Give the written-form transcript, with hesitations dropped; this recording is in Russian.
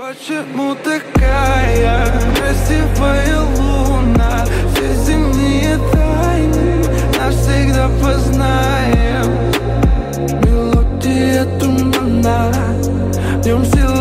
Почему такая красивая луна? Все земные тайны навсегда познаем. Мелодия тумана, в нем сила.